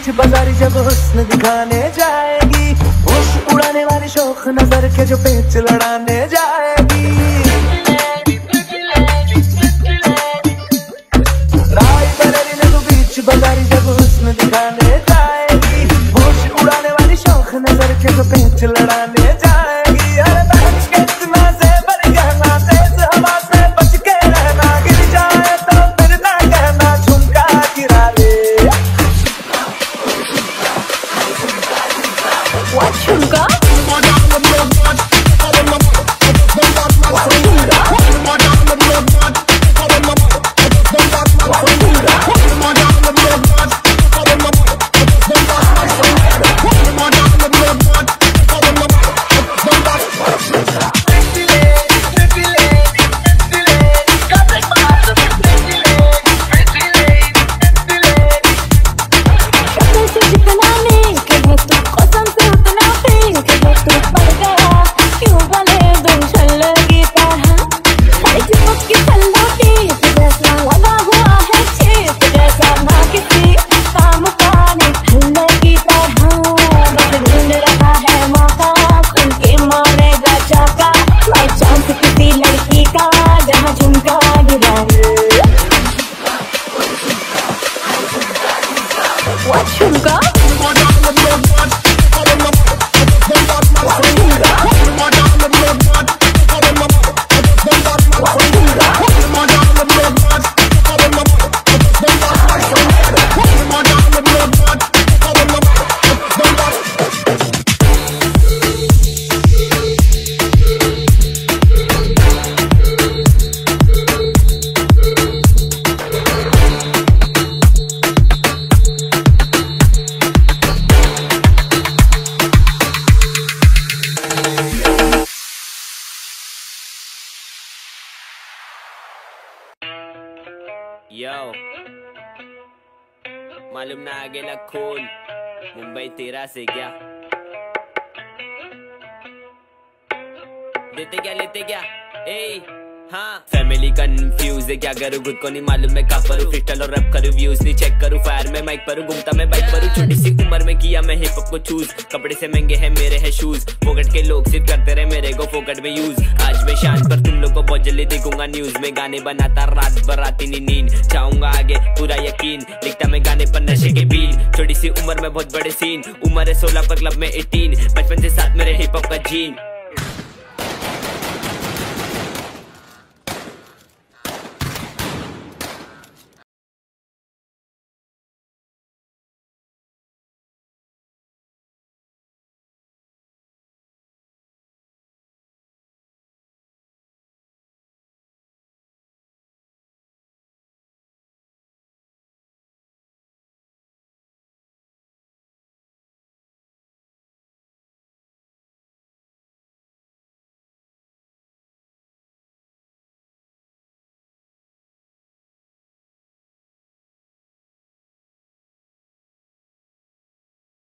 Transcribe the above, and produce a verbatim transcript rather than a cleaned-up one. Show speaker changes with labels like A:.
A: बीच बाजारी जब हुस्न दिखाने जाएगी, होश उड़ाने वाली शौक नजर के जो पेच लड़ाने जाएगी। राय बरेली ने तो बीच बाजारी जब हुस्न दिखाने जाएगी, होश उड़ाने वाली शौक नजर के जो पेच लड़ाने जाएगी। अरे बहन के इतना से बड़ी कहना, तेज हवा से बच के रहना, गिर जाए तो फिर ना कहना झुमका गिरा ले।
B: What झुमका?
C: यो मालूम ना आगे लग खोल, मुंबई तेरा से क्या देते क्या लेते क्या ए हाँ। फैमिली कंफ्यूज है, क्या करूँ खुद को नहीं मालूम मैं कहाँ पर हूँ। फ्रीस्टाइल और रैप करूँ, व्यूज नहीं चेक करूँ, फायर में माइक पर हूँ, घूमता मैं बाइक पर हूँ। छोटी सी उम्र में किया मैं हिप हॉप को चूज, कपड़े से महंगे हैं मेरे हैं शूज, फोकट के लोग सिर्फ करते रहे मेरे को फोकट में यूज। आज मैं शान पर तुम लोग को बहुत जल्दी देखूंगा न्यूज में, गाने बनाता रात भर आती नहीं नींद, चाहूंगा आगे पूरा यकीन, लिखता मैं गाने पर नशे के बीन। छोटी सी उम्र में बहुत बड़े सीन, उम्र है सोलह पर क्लब में एटीन, बचपन से साथ मेरे हिप हॉप का जीन।